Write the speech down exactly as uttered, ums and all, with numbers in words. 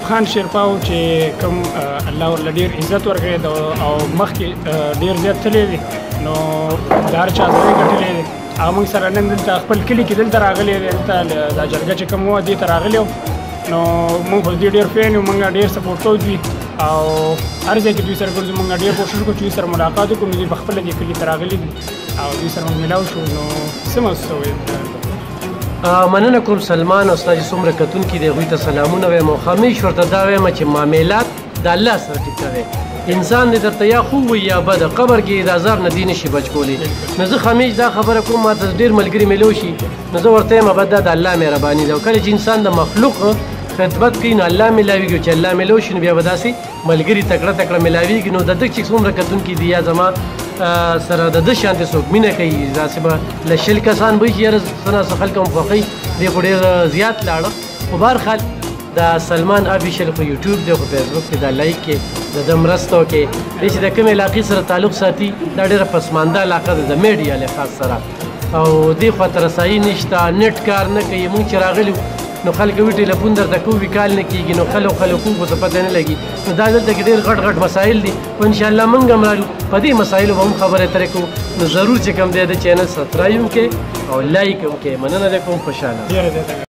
خان شیرپاو چې کوم الله ورله ډېر عزت ورکړی دی او مخکې ډېر زیات تللی دی نو د هر چا ځای ګټلی دی هغه موږ سره نن دلته خپل کلي کې دلته راغلی دی دلته دا جرګه چې کوم وه دې ته راغلی وو نو موږ خو دې ډېر فین یو موږ ډېر سپورټ کوو دوی او هر ځای کې دوی سره ګرځو موږ ډېر کوشش کوو چې دوی سره ملاقات وکړو نو دوی په خپله دې کلي ته راغلي دي او دوی سره موږ میلاو شو نو څه محسوسه وایي مننه کوم سلمان او ستا چې څومره کتونکي دي هغوی ته سلامونه وایم او همیش ورته دا وایم چې معاملات د الله سره ټیک کوئ انسان دې درته یا خوب وي یا بده قبر کې د عذاب نه دې نشي بچ کولی نو زه همیش دا خبره کوم ما ته ډېر ملګري میلو شي نو زه ورته یم بد دا د الله مهرباني ده او کله چې انسان د مخلوق خدمت کوي نو الله میلاویږي چې الله میلو شي نو بیا به داسې ملګري تکړه تکړه میلاویږي نو د ده چې څومره کتونکي دي یا زما سره د ده شانتې څوک مینه کوي داسې به له شل کسان به وي چې یاره څه ناڅه خلک هم خوښوي دی خو ډېر زیات لاړه خو بهرحال دا سلمان افیشل خو یوټیوب دی خو فیسبوک کې دا لایک کې د ده مرسته وکړې دی چې د کومې علاقې سره تعلق ساتي دا ډېره پسمانده علاقه ده د میډیا له خاص سره او دې خواته رسایي نشته نیټ کار نه کوي موږ چې راغلي نو خلک وي ټلیفون درته کوو وکال نه کېږي نو خلک خلک خو څه پته نه لګي نو دا دلته کې ډېر غټ غټ مسایل دي خو انشاءالله موږ هم رالو په دې مسایلو به هم خبرې اترې کوو نو ضرور چې کوم دی د چینل سبسکرایب هم کړئ او لایک هم کړئ مننه دی کوم خوشحاله